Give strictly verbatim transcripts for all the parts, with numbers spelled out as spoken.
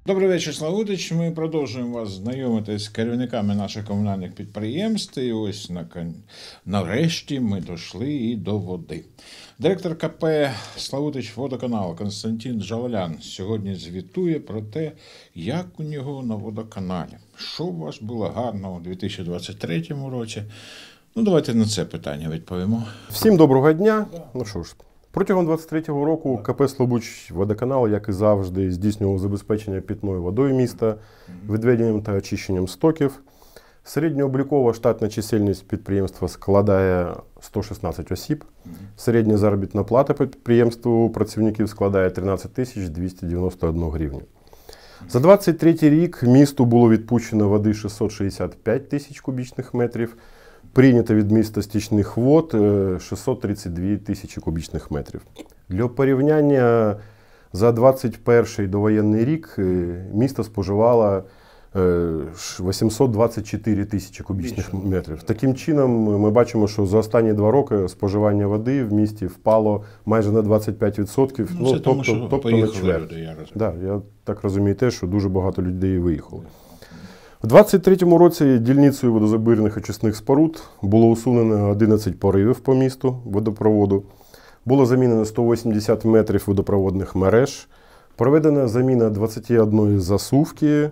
Добрий вечір, Славутич. Ми продовжуємо вас знайомити з керівниками наших комунальних підприємств. І ось на... нарешті ми дійшли і до води. Директор КП «Славутич водоканал» Константин Джаволян сьогодні звітує про те, як у нього на водоканалі. Що у вас було гарного у дві тисячі двадцять третьому році? Ну, давайте на це питання відповімо. Всім доброго дня. Ну що ж, протягом двадцять третього року КП «Славутич водоканал», як і завжди, здійснював забезпечення питною водою міста, відведенням та очищенням стоків. Середньооблікова штатна чисельність підприємства складає сто шістнадцять осіб. Середня заробітна плата підприємству працівників складає тринадцять тисяч двісті дев'яносто одна гривня. За двадцять третій рік місту було відпущено води шістсот шістдесят п'ять тисяч кубічних метрів, прийнято від міста стічних вод шістсот тридцять дві тисячі кубічних метрів. Для порівняння, за двадцять перший довоєнний рік місто споживало вісімсот двадцять чотири тисячі кубічних метрів. Таким чином, ми бачимо, що за останні два роки споживання води в місті впало майже на двадцять п'ять відсотків. Ну, це ну, тому, тобто, що тобто на чверть. Люди, я, да, я так розумію те, що дуже багато людей виїхало. У двадцять третьому році дільницею водозабірних очисних споруд було усунено одинадцять поривів по місту водопроводу, було замінено сто вісімдесят метрів водопроводних мереж, проведена заміна двадцяти однієї засувки.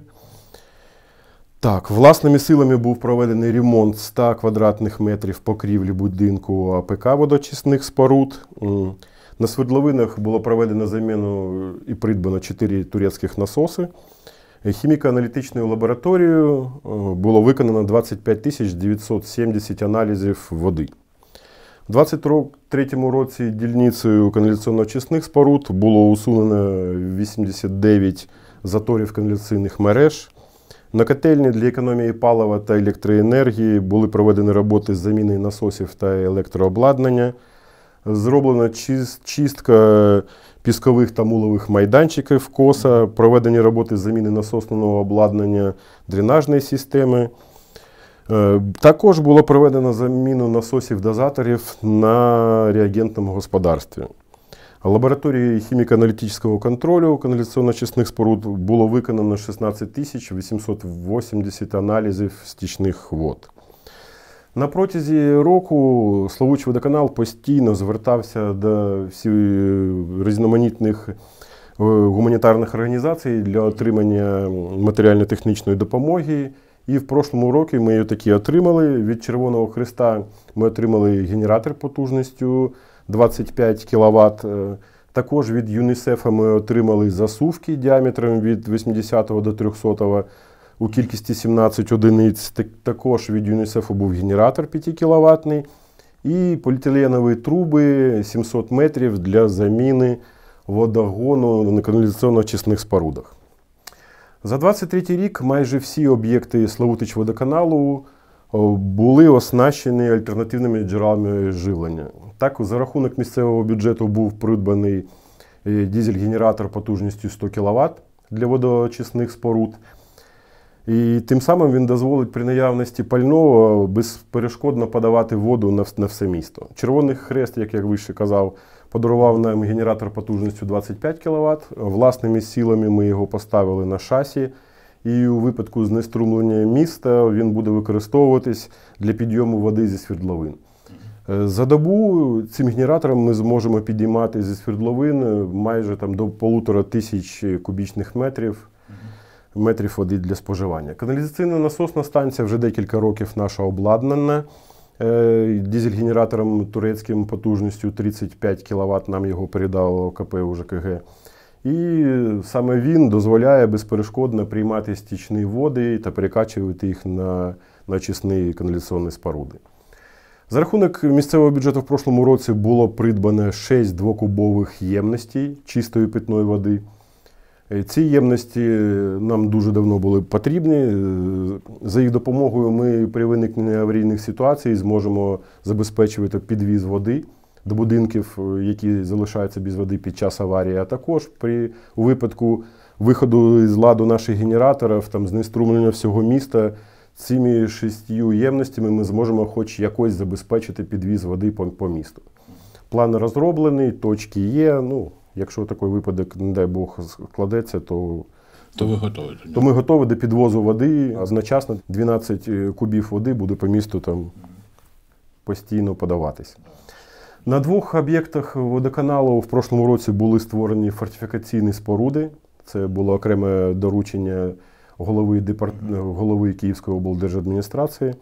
Так, власними силами був проведений ремонт ста квадратних метрів покрівлі будинку АПК водоочисних споруд. На свердловинах було проведено заміну і придбано чотири турецьких насоси. Хіміко-аналітичною лабораторією було виконано двадцять п'ять тисяч дев'ятсот сімдесят аналізів води. У двадцять третьому році дільницею каналізаційно-очисних споруд було усунено вісімдесят дев'ять заторів каналізаційних мереж. На котельні для економії палива та електроенергії були проведені роботи з заміни насосів та електрообладнання. Зроблена чистка піскових та мулових майданчиків коса, проведені роботи з заміни насосного обладнання дренажної системи. Також було проведено заміну насосів-дозаторів на реагентному господарстві. Лабораторії хіміко-аналітичного контролю каналізаційно-очисних споруд було виконано шістнадцять тисяч вісімсот вісімдесят аналізів стічних вод. На протязі року Славутич водоканал постійно звертався до всіх різноманітних гуманітарних організацій для отримання матеріально-технічної допомоги. І в прошлому році ми її таки отримали. Від Червоного Хреста ми отримали генератор потужністю двадцять п'ять кіловат. Також від ЮНІСЕФа ми отримали засувки діаметром від вісімдесят до трьохсот у кількості сімнадцять одиниць. Також від ЮНІСЕФу був генератор п'ятикіловатний і поліетиленові труби сімсот метрів для заміни водогону на каналізаційно-очисних спорудах. За двадцять третій рік майже всі об'єкти Славутич водоканалу були оснащені альтернативними джерелами живлення. Так, за рахунок місцевого бюджету був придбаний дизель-генератор потужністю сто кіловат для водоочисних споруд. І тим самим він дозволить при наявності пального безперешкодно подавати воду на, на все місто. Червоний Хрест, як я вище казав, подарував нам генератор потужністю двадцять п'ять кіловат. Власними силами ми його поставили на шасі. І у випадку знеструмлення міста він буде використовуватись для підйому води зі свердловин. За добу цим генератором ми зможемо підіймати зі свердловин майже там, до полутора тисяч кубічних метрів, метрів води для споживання. Каналізаційна насосна станція вже декілька років наша обладнана дизель-генератором турецьким потужністю тридцять п'ять кіловат, нам його передало КП УЖКГ. І саме він дозволяє безперешкодно приймати стічні води та перекачувати їх на, на очисні каналізаційні споруди. За рахунок місцевого бюджету в прошлому році було придбано шість двокубових ємностей чистої питної води. Ці ємності нам дуже давно були потрібні. За їх допомогою ми при виникненні аварійних ситуацій зможемо забезпечувати підвіз води до будинків, які залишаються без води під час аварії, а також при, у випадку виходу з ладу наших генераторів, там, знеструмлення всього міста, цими шістю ємностями ми зможемо хоч якось забезпечити підвіз води по, по місту. План розроблений, точки є. Ну, якщо такий випадок, не дай Бог, складеться, то То ви готові? То ми готові до підвозу води. Одночасно дванадцять кубів води буде по місту там постійно подаватись. На двох об'єктах водоканалу в прошлому році були створені фортифікаційні споруди. Це було окреме доручення голови, департ... голови Київської облдержадміністрації.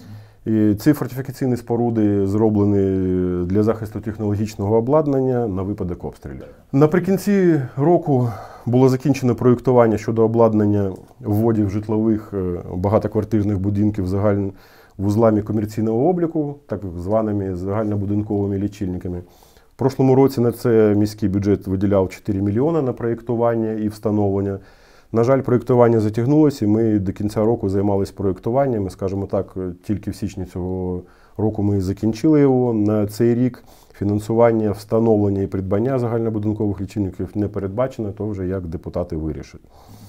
І ці фортифікаційні споруди зроблені для захисту технологічного обладнання на випадок обстрілів. Наприкінці року було закінчено проєктування щодо обладнання вводів житлових багатоквартирних будинків загальним вузлами комерційного обліку, так званими загальнобудинковими лічильниками. В прошлому році на це міський бюджет виділяв чотири мільйони на проєктування і встановлення. На жаль, проєктування затягнулося, і ми до кінця року займалися проєктуванням. Скажімо так, тільки в січні цього року ми закінчили його. На цей рік фінансування, встановлення і придбання загальнобудинкових лічильників не передбачено, то вже як депутати вирішать.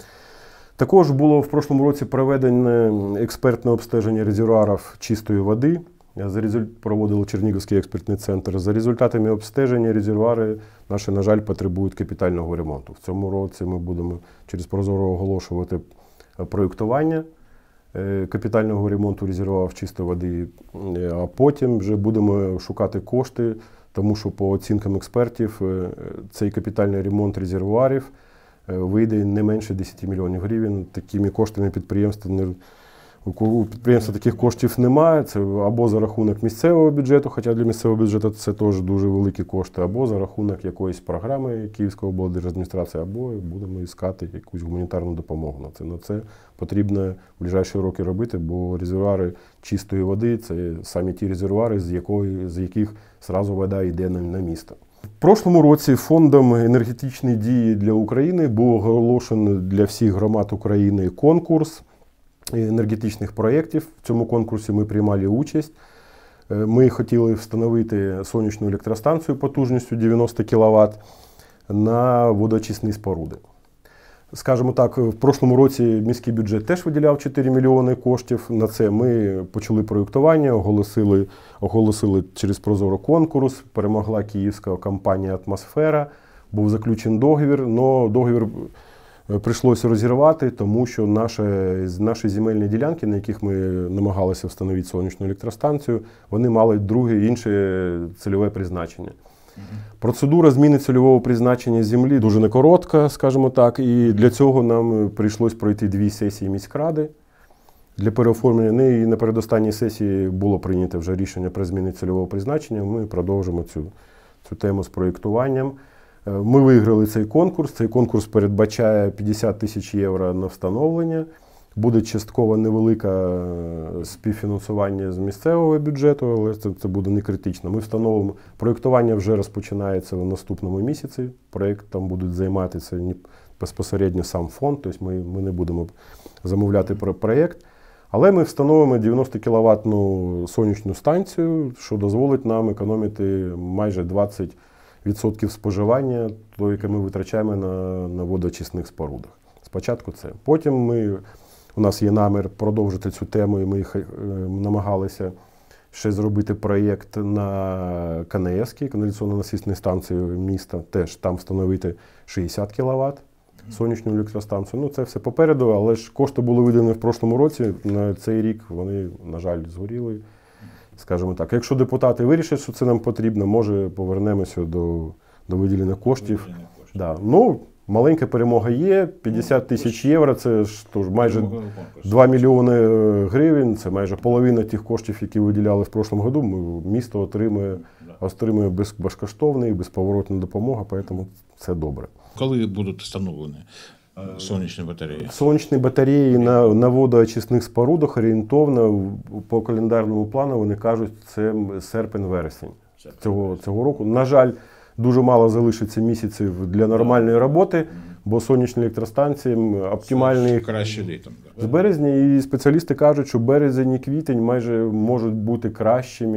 Також було в прошлому році проведене експертне обстеження резервуарів чистої води. Проводив Чернігівський експертний центр. За результатами обстеження резервуари наші, на жаль, потребують капітального ремонту. В цьому році ми будемо через Прозоро оголошувати проєктування капітального ремонту резервуарів чистої води, а потім вже будемо шукати кошти, тому що по оцінкам експертів цей капітальний ремонт резервуарів вийде не менше десять мільйонів гривень. Такими коштами підприємства не У підприємства таких коштів немає, це або за рахунок місцевого бюджету, хоча для місцевого бюджету це теж дуже великі кошти, або за рахунок якоїсь програми Київської облдержадміністрації, або будемо іскати якусь гуманітарну допомогу на це. На це потрібно в ближайші роки робити, бо резервуари чистої води – це саме ті резервуари, з, якої, з яких одразу вода йде на, на місто. В прошлому році Фондом енергетичної дії для України був оголошений для всіх громад України конкурс енергетичних проєктів. В цьому конкурсі ми приймали участь. Ми хотіли встановити сонячну електростанцію потужністю дев'яносто кіловат на водоочисні споруди. Скажімо так, в прошлому році міський бюджет теж виділяв чотири мільйони коштів на це. Ми почали проєктування, оголосили, оголосили через Прозоро конкурс, перемогла київська компанія «Атмосфера», був заключений договір, але договір прийшлося розірвати, тому що наші, наші земельні ділянки, на яких ми намагалися встановити сонячну електростанцію, вони мали друге, інше цільове призначення. Процедура зміни цільового призначення землі дуже не коротка, скажімо так, і для цього нам прийшлось пройти дві сесії міськради для переоформлення. І на передостанній сесії було прийнято вже рішення про зміну цільового призначення. Ми продовжимо цю, цю тему з проєктуванням. Ми виграли цей конкурс. Цей конкурс передбачає п'ятдесят тисяч євро на встановлення. Буде частково невелике співфінансування з місцевого бюджету, але це, це буде не критично. Ми встановимо, проєктування вже розпочинається в наступному місяці. Проєктом будуть займатися безпосередньо сам фонд, тобто ми, ми не будемо замовляти про проєкт. Але ми встановимо дев'яносто кіловатну сонячну станцію, що дозволить нам економити майже двадцять відсотків споживання, то, яке ми витрачаємо на, на водоочисних спорудах. Спочатку це. Потім ми, у нас є намір продовжити цю тему, і ми їх, е, намагалися ще зробити проєкт на ка ен ес, каналізаційно-насосні станції міста, теж там встановити шістдесят кіловат сонячну електростанцію. Ну, це все попереду, але ж кошти були видані в прошлому році, на цей рік вони, на жаль, згоріли. Скажімо так, якщо депутати вирішать, що це нам потрібно, може повернемося до, до виділення коштів. Да. Ну, маленька перемога є, п'ятдесят тисяч євро, це ж тож, майже два мільйони гривень, це майже половина тих коштів, які виділяли в прошлому году. Місто отримує, отримує без, безкоштовний, безповоротну допомогу, тому це добре. Коли будуть встановлені сонячні батареї? Сонячні батареї на, на водоочисних спорудах орієнтовно по календарному плану, вони кажуть, це серпень-вересень цього, цього року. На жаль, дуже мало залишиться місяців для нормальної роботи, бо сонячні електростанції оптимальні краще літом. З березня, і спеціалісти кажуть, що березень і квітень майже можуть бути кращими,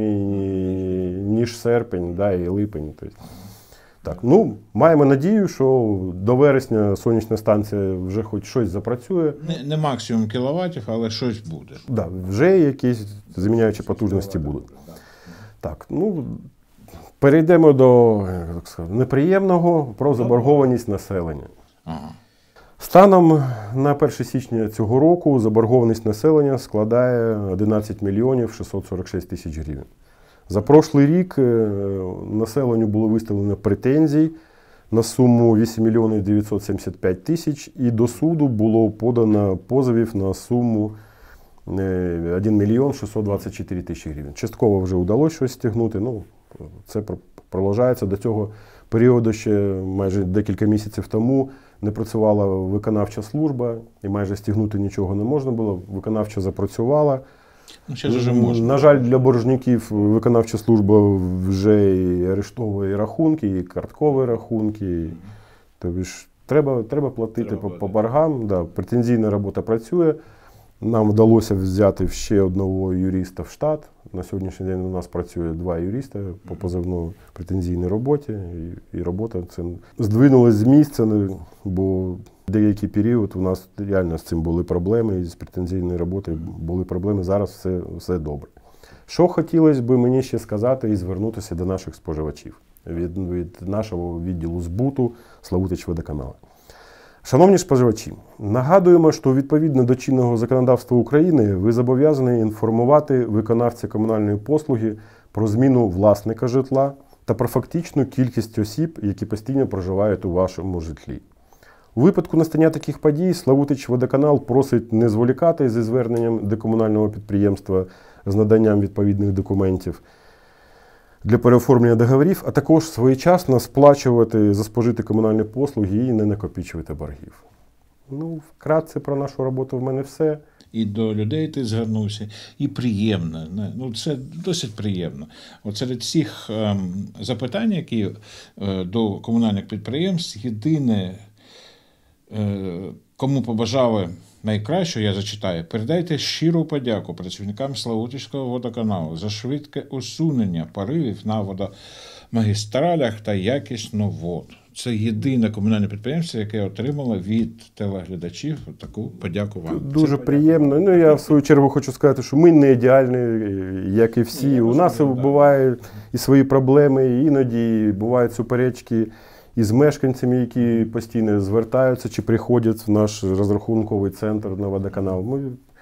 ніж серпень, да, і липень. Тобто, так, ну, маємо надію, що до вересня сонячна станція вже хоч щось запрацює. Не, не максимум кіловатів, але щось буде. Да, вже якісь заміняючі потужності будуть. Так, ну, перейдемо до, так сказати, неприємного, про заборгованість населення. Ага. Станом на перше січня цього року заборгованість населення складає одинадцять мільйонів шістсот сорок шість тисяч гривень. За прошлий рік населенню було виставлено претензій на суму вісім мільйонів дев'ятсот сімдесят п'ять тисяч, і до суду було подано позовів на суму один мільйон шістсот двадцять чотири тисячі гривень. Частково вже вдалося щось стягнути, ну, це продовжується. До цього періоду ще майже декілька місяців тому не працювала виконавча служба, і майже стягнути нічого не можна було. Виконавча запрацювала. Ну, вже можна. На жаль, для боржників виконавча служба вже і арештовує рахунки, і карткові рахунки. Тобто ж треба, треба платити треба по, по боргам. Да, претензійна робота працює. Нам вдалося взяти ще одного юриста в штат. На сьогоднішній день у нас працює два юриста по позовній претензійній роботі. І, і робота це здвинулась з місця, бо деякий період у нас реально з цим були проблеми, і з претензійною роботою були проблеми. Зараз все, все добре. Що хотілося б мені ще сказати і звернутися до наших споживачів від, від нашого відділу збуту Славутичводоканалу. Шановні споживачі, нагадуємо, що відповідно до чинного законодавства України ви зобов'язані інформувати виконавця комунальної послуги про зміну власника житла та про фактичну кількість осіб, які постійно проживають у вашому житлі. У випадку настання таких подій Славутичводоканал просить не зволікати зі зверненням до комунального підприємства з наданням відповідних документів для переоформлення договорів, а також своєчасно сплачувати за спожиті комунальні послуги і не накопичувати боргів. Ну, вкратце про нашу роботу в мене все. І до людей ти звернувся, і приємно. Ну, це досить приємно. От серед всіх ем, запитань, які е, до комунальних підприємств, єдине, е, кому побажали найкраще, я зачитаю, передайте щиру подяку працівникам Славутичського водоканалу за швидке усунення поривів на водомагістралях та якісну воду. Це єдине комунальне підприємство, яке отримало від телеглядачів таку подяку вам. Дуже приємно. Ну, я в свою чергу хочу сказати, що ми не ідеальні, як і всі. Я У нас да. бувають і свої проблеми, іноді бувають суперечки із мешканцями, які постійно звертаються чи приходять в наш розрахунковий центр на водоканал. Ми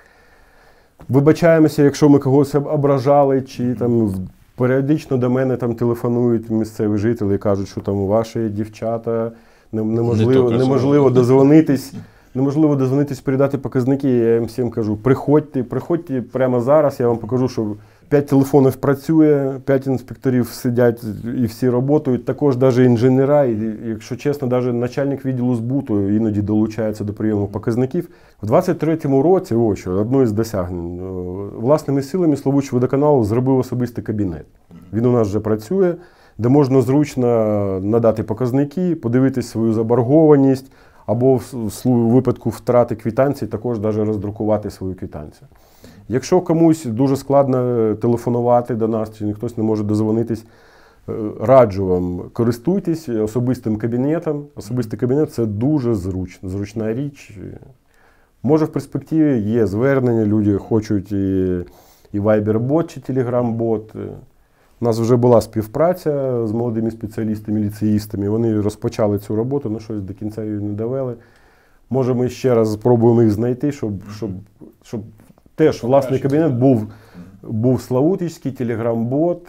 вибачаємося, якщо ми когось ображали, чи там періодично до мене там телефонують місцеві жителі і кажуть, що там ваші дівчата, неможливо, Не неможливо дозвонитись, неможливо дозвонитись, передати показники. Я їм всім кажу, приходьте, приходьте прямо зараз, я вам покажу, що п'ять телефонів працює, п'ять інспекторів сидять і всі працюють, також навіть інженера, і, якщо чесно, навіть начальник відділу збуту іноді долучається до прийому показників. В двадцять третьому році, ось що, одно із досягнень, власними силами Славутичводоканал зробив особистий кабінет. Він у нас вже працює, де можна зручно надати показники, подивитись свою заборгованість, або в випадку втрати квитанції також навіть роздрукувати свою квитанцію. Якщо комусь дуже складно телефонувати до нас, чи хтось не може дозвонитись, раджу вам, користуйтесь особистим кабінетом. Особистий кабінет – це дуже зручно, зручна річ. Може в перспективі є звернення, люди хочуть і, і Viber-бот, чи Telegram-бот. У нас вже була співпраця з молодими спеціалістами, ліцеїстами, вони розпочали цю роботу, але щось до кінця її не довели. Може ми ще раз спробуємо їх знайти, щоб, щоб, щоб теж власний кабінет був, був Славутичський, Telegram-бот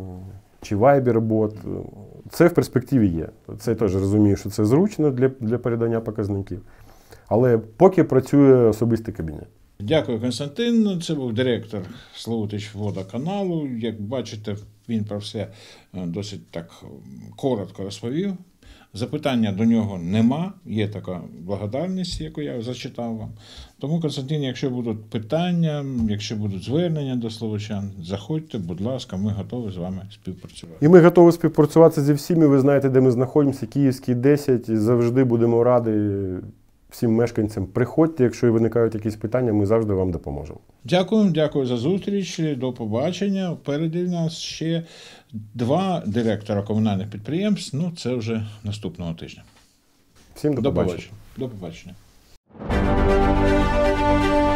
чи Viber-бот. Це в перспективі є. Це я теж розумію, що це зручно для, для передання показників. Але поки працює особистий кабінет. Дякую, Константин. Це був директор Славутичводоканалу. Як бачите, він про все досить так коротко розповів. Запитання до нього нема, є така благодарність, яку я зачитав вам. Тому, Константин, якщо будуть питання, якщо будуть звернення до словочан, заходьте, будь ласка, ми готові з вами співпрацювати. І ми готові співпрацювати зі всіми, ви знаєте, де ми знаходимося, Київський десять, завжди будемо раді всім мешканцям. Приходьте, якщо виникають якісь питання, ми завжди вам допоможемо. Дякую, дякую за зустріч, до побачення. Впереді в нас ще два директора комунальних підприємств, ну це вже наступного тижня. Всім до, до побачення. До побачення.